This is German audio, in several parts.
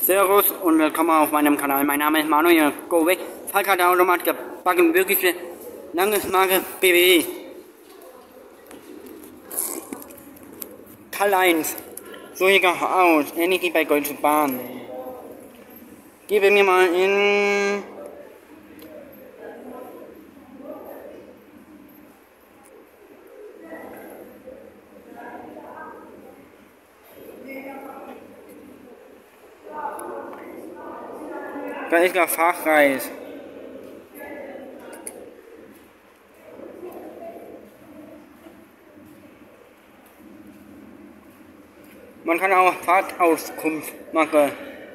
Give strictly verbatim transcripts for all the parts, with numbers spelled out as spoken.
Servus und willkommen auf meinem Kanal. Mein Name ist Manuel Go Weg. Fahrkartenautomat gebacken, wirkliche Landesmarke B W E. Teil eins. So sieht das aus, ähnlich wie bei Deutsche Bahn. Gebe mir mal in Da ist der Fahrpreis. Man kann auch Fahrtauskunft machen.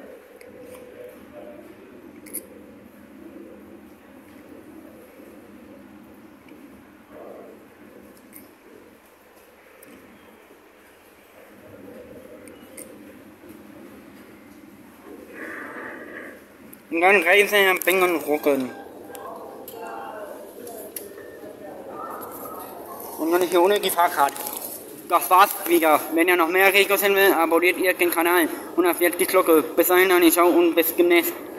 Und dann reisen am Finger und rucken. Und dann hier ohne die Fahrkarte. Das war's wieder. Wenn ihr noch mehr Videos sehen will, abonniert ihr den Kanal und aktiviert die Glocke. Bis dahin, ciao und bis demnächst.